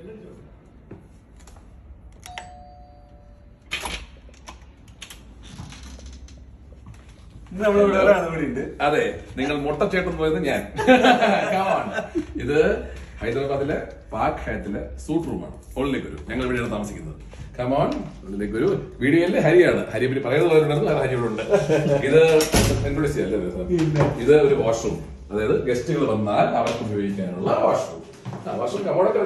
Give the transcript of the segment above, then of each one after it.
അതെ, നിങ്ങൾ മുട്ടച്ചേട്ടൻ പോയത് ഞാൻ. ഇത് ഹൈദരാബാദിലെ പാക് ഹയത്തിലെ സൂട്ട് റൂമാണ്. ഉള്ളിലേക്ക് വരൂ, ഞങ്ങൾ ഇവിടെയാണ് താമസിക്കുന്നത്. കമോൺ, ഉള്ളിലേക്ക് വരൂ. വീഡിയോയില് ഹരിയാണ്. ഹരി പിന്നെ പറയുന്നത് ഹരിയോടുണ്ട്. ഇത് ഇത് ഒരു വാഷ്റൂം, അതായത് ഗസ്റ്റുകൾ വന്നാൽ അവർക്ക് ഉപയോഗിക്കാനുള്ള വാഷ്റൂം. വാഷ്റൂം കമോടൊക്കെ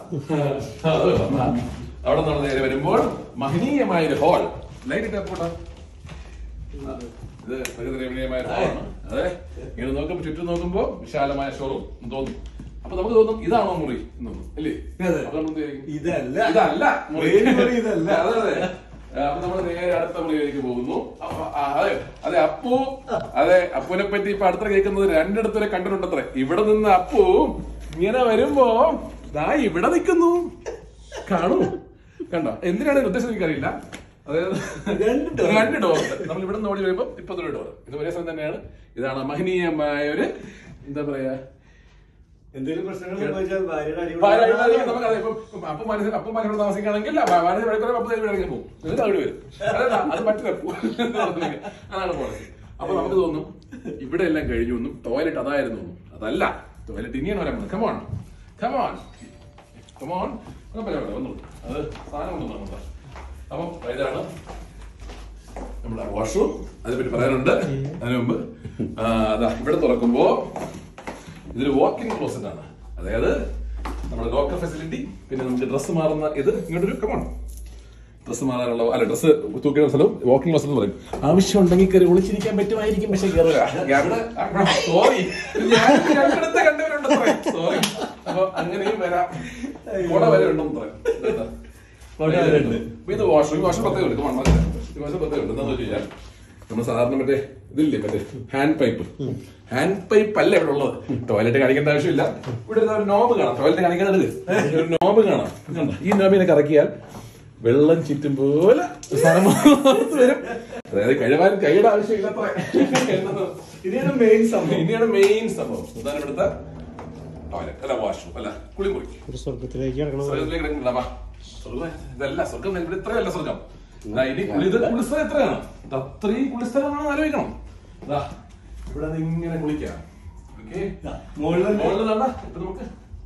അവിടെ നിന്ന് നേരെ വരുമ്പോൾ മഹനീയമായ ഒരു ഹാൾ. ലൈറ്റ് ഇട്ട് പോട്ടെ. ഇത് പ്രകൃതിരമണീയമായ ഹാളാണ്. അതെ, ഇങ്ങനെ നോക്കുമ്പോ ചുറ്റും നോക്കുമ്പോ വിശാലമായ ഷോറൂം തോന്നും. അപ്പൊ നമുക്ക് തോന്നും ഇതാണോ മുറി എന്ന് തോന്നും, അല്ലേ? ഇതല്ല മുറി, ഇതല്ല. അതെ അതെ. അപ്പൊ നമ്മൾ നേരെ അടുത്ത മുറിയിലേക്ക് പോകുന്നു. അതെ അതെ, അപ്പുവിനെ പറ്റി ഇപ്പൊ അടുത്ത കേൾക്കുന്നത് രണ്ടിടത്തുവരെ കണ്ടിട്ടുണ്ടത്രേ. ഇവിടെ നിന്ന് അപ്പു ഇങ്ങനെ വരുമ്പോ ദാ ഇവിടെ നിൽക്കുന്നു. കാണൂ, കണ്ടോ? എന്തിനാണ് ഉദ്ദേശം എനിക്കറിയില്ല. അതായത് രണ്ട് ഡോർ. നമ്മൾ ഇവിടെ നിന്ന് ഓടി വരുമ്പോ ഇപ്പത്തൊരു ഡോർ. ഇത് ഒരേ സമയം തന്നെയാണ്. ഇതാണ് മഹനീയമായ ഒരു, എന്താ പറയാ, എന്തെങ്കിലും പ്രശ്നങ്ങൾ സംഭവിച്ചാൽ അപ്പന്മാരോട് താമസിക്കുകയാണെങ്കിൽ അപ്പു പോകും. എന്നിട്ട് അവിടെ വരും. അത് മറ്റൊരു അപ്പു. അതാണ് പോണത്. അപ്പൊ നമുക്ക് തോന്നും ഇവിടെ എല്ലാം കഴിഞ്ഞു ഒന്നും, ടോയ്ലറ്റ് അതായിരുന്നു ഒന്നും. അതല്ല, ടോയ്ലറ്റ് ഇനിയാണ് വരാൻ പോകുന്നത്. Come on come on come on. വന്നു, അത് സാധനം കൊണ്ടുവന്നു. അപ്പൊ ഇതാണ് നമ്മുടെ വാഷ്റൂം. അതിനെപ്പറ്റി പറയാനുണ്ട്. അതിനു മുമ്പ് അതാ ഇവിടെ തുറക്കുമ്പോ ഇതൊരു വാക്കിംഗ് ക്ലോസറ്റ് ആണ്. അതായത് നമ്മുടെ ലോക്കർ ഫെസിലിറ്റി, പിന്നെ നമുക്ക് ഡ്രസ്സ് മാറുന്ന ഇത് ഇങ്ങോട്ടൊരു കമോൺ ഡ്രസ്സ് മാറാനുള്ള, അല്ല ഡ്രസ്സ് തൂക്കിയ സ്ഥലവും വാക്കിംഗ് ക്ലോസറ്റ് എന്ന് പറയും. ആവശ്യം ഉണ്ടെങ്കിൽ കയറി ഒളിച്ചിരിക്കാൻ പറ്റുമായിരിക്കും, പക്ഷെ സോറി കണ്ടവരുണ്ട്. സോറി. അപ്പൊ അങ്ങനെയും വരാം. കോട വരെ ഉണ്ടെന്ന് പറയാം. ഇത് വാഷ്റൂം. വാഷ്റൂം പ്രത്യേകം എടുക്കും. വാഷ്റൂം പ്രത്യേകം ഉണ്ട്. എന്താണെന്ന് വെച്ച് കഴിഞ്ഞാൽ നമ്മൾ സാധാരണ മറ്റേ ഇതില്ലേ, മറ്റേ ഹാൻഡ് പൈപ്പ് അല്ല ഇവിടെ ഉള്ളത്. ടോയ്ലറ്റ് കാണിക്കേണ്ട ആവശ്യമില്ല. ഇവിടെ ഒരു നോബ് കാണാം. ടോയ്ലറ്റ് കാണിക്കാൻ ഒരു നോബ് കാണാം. ഈ നോബിനെ കറക്കിയാൽ വെള്ളം ചുറ്റും പോലെ വരും. അതായത് കഴിവാൻ കൈയുടെ ആവശ്യമില്ലാത്ത ഇനിയാണ് മെയിൻ സംഭവം. അതാണ് ഇവിടുത്തെ ടോയ്ലറ്റ്, അല്ല വാഷ്റൂം, അല്ല കുളിമുറി. ഇതല്ല സ്വർഗം. ഇവിടെ ഇത്രയല്ല സ്വർഗം. ഇനി കുളിസ്ഥലം എത്രയാണ്? അത്രയും കുളിസ്ഥലമാണെന്ന് ആലോചിക്കണം. ഇവിടെ ഇങ്ങനെ കുളിക്കാം. മുകളിൽ ഇപ്പൊ നമുക്ക്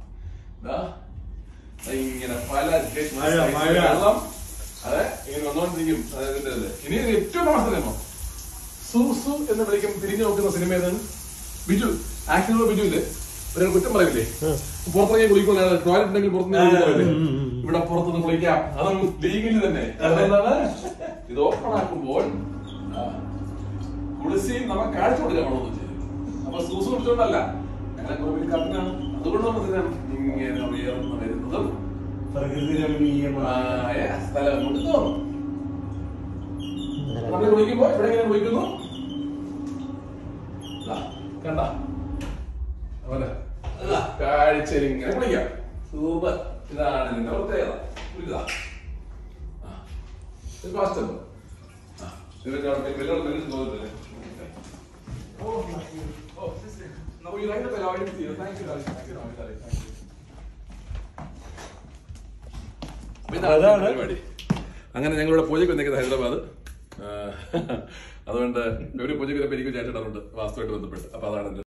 ഇങ്ങനെ പല വെള്ളം അതെ ഇങ്ങനെ വന്നുകൊണ്ടിരിക്കും. അതായത് ഇനി ഏറ്റവും താമസം സൂസു എന്ന് വിളിക്കും. തിരിഞ്ഞു നോക്കുന്ന സിനിമ ഏതാണ്? ബിജു, ആക്ടർ ബിജുവില് ഒരാൾ കുറ്റം പറയില്ലേ, പുറത്തിറങ്ങി കുളിക്കുന്ന ടോയ്ലറ്റ് ഉണ്ടെങ്കിൽ പുറത്തുനിന്ന് ഇവിടെ പുറത്തുനിന്ന് കുളിക്കാം. അതും ലീഗിൽ തന്നെ. അതെന്താണ്? ഇത് ഓപ്പൺ ആക്കുമ്പോൾ കുളിസിയും നമുക്ക് കാഴ്ച കൊടുക്കാണോ ചെയ്യും. അപ്പൊ സൂസ് കുടിച്ചോണ്ടല്ല, ഞങ്ങളെ കുറെ പേര് കപ്പിനാണ്. അതുകൊണ്ട് ഇങ്ങനെ ഉയർന്നു വരുന്നതും പ്രകൃതിരമണീയമായ സ്ഥലം കൊണ്ട് തോന്നും. നമ്മൾ കുളിക്കുമ്പോ ഇവിടെ ഇങ്ങനെ കുളിക്കുന്നു. കണ്ട കാഴ്ചയിൽ ഇങ്ങനെ കുളിക്കാം. സൂപ്പർ. ഇതാണ് ഇതിന്റെ പ്രത്യേകത. അങ്ങനെ ഞങ്ങളുടെ പൂജയ്ക്ക് വന്നേക്കുന്നത് ഹൈദരാബാദ്. അതുകൊണ്ട് ഒരു പൂജയ്ക്ക് എനിക്ക് ചേച്ചിടാറുണ്ട് വാസ്തുവായിട്ട് ബന്ധപ്പെട്ട്. അപ്പൊ അതാണ്